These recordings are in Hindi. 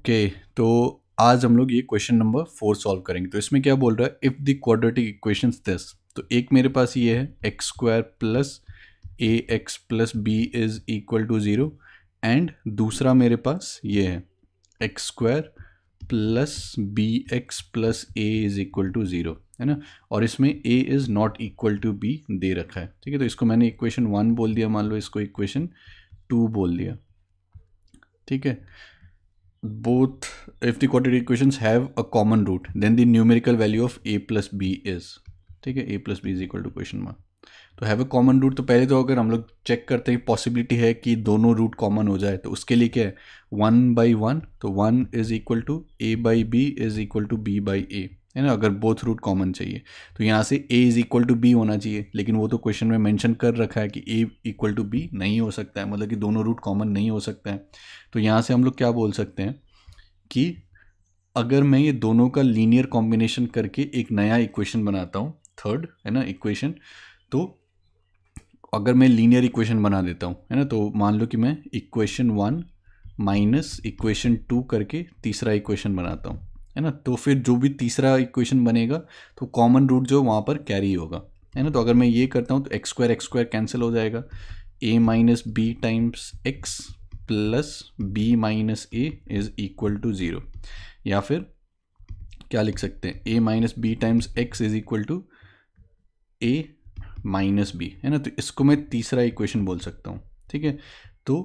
ओके, तो आज हम लोग ये क्वेश्चन नंबर 4 सॉल्व करेंगे। तो इसमें क्या बोल रहा है, if the quadratic equations this, तो एक मेरे पास ये है x square plus a x plus b is equal to 0 and दूसरा मेरे पास ये है x square plus b x plus a is equal to 0, है ना। और इसमें a is not equal to b दे रखा है, ठीक है। तो इसको मैंने इक्वेशन 1 बोल दिया, मान लो इसको इक्वेशन 2 बोल दिया, ठीक है। Both, if the quadratic equations have a common root, then the numerical value of a plus b is, ठीक है, a plus b is equal to question mark. तो हैव अ कॉमन रूट, तो पहले तो अगर हम लोग चेक करते हैं पॉसिबिलिटी है कि दोनों रूट कॉमन हो जाए, तो उसके लिए क्या है 1/1, तो 1 is equal to a by b is equal to b by a, है ना। अगर बोथ रूट कॉमन चाहिए तो यहाँ से a is equal to b होना चाहिए, लेकिन वो तो क्वेश्चन में मेंशन कर रखा है कि a इक्वल टू बी नहीं हो सकता है, मतलब कि दोनों रूट कॉमन नहीं हो सकता है। तो यहाँ से हम लोग क्या बोल सकते हैं कि अगर मैं ये दोनों का लीनियर कॉम्बिनेशन करके एक नया इक्वेशन बनाता हूँ, थर्ड, है ना, इक्वेशन, तो अगर मैं लीनियर इक्वेशन बना देता हूँ, है ना, तो मान लो कि मैं इक्वेशन 1 माइनस इक्वेशन 2 करके तीसरा इक्वेशन बनाता हूँ, है ना। तो फिर जो भी तीसरा इक्वेशन बनेगा तो कॉमन रूट जो वहाँ पर कैरी होगा, है ना। तो अगर मैं ये करता हूँ तो एक्स स्क्वायर कैंसिल हो जाएगा, a minus b times x plus b minus a is equal to 0, या फिर क्या लिख सकते हैं a minus b times x is equal to a minus b, है ना। तो इसको मैं तीसरा इक्वेशन बोल सकता हूँ, ठीक है। तो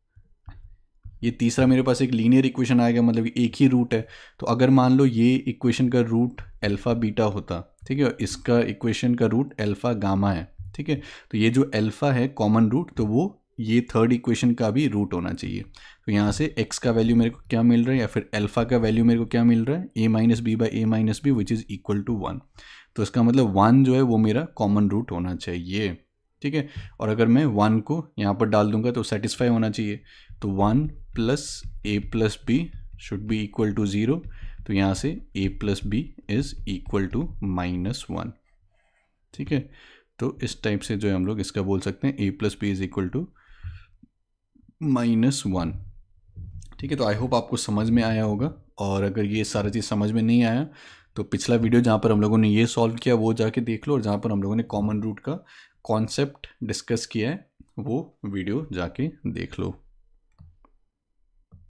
ये तीसरा मेरे पास एक लीनियर इक्वेशन आएगा, मतलब एक ही रूट है। तो अगर मान लो ये इक्वेशन का रूट अल्फ़ा बीटा होता, ठीक है, इसका इक्वेशन का रूट अल्फ़ा गामा है, ठीक है। तो ये जो अल्फ़ा है कॉमन रूट, तो वो ये थर्ड इक्वेशन का भी रूट होना चाहिए। तो यहाँ से x का वैल्यू मेरे को क्या मिल रहा है, या फिर अल्फ़ा का वैल्यू मेरे को क्या मिल रहा है, a minus b by a minus b which is equal to 1। तो इसका मतलब 1 जो है वो मेरा कॉमन रूट होना चाहिए, ठीक है। और अगर मैं 1 को यहाँ पर डाल दूंगा तो सेटिस्फाई होना चाहिए, तो 1 plus a plus b should be equal to 0। तो यहाँ से a plus b is equal to -1, ठीक है। तो इस टाइप से जो है हम लोग इसका बोल सकते हैं a plus b is equal to -1, ठीक है। तो आई होप आपको समझ में आया होगा, और अगर ये सारा चीज़ समझ में नहीं आया तो पिछला वीडियो जहाँ पर हम लोगों ने ये सॉल्व किया वो जाके देख लो, और जहाँ पर हम लोगों ने कॉमन रूट का कॉन्सेप्ट डिस्कस किया है वो वीडियो जाके देख लो।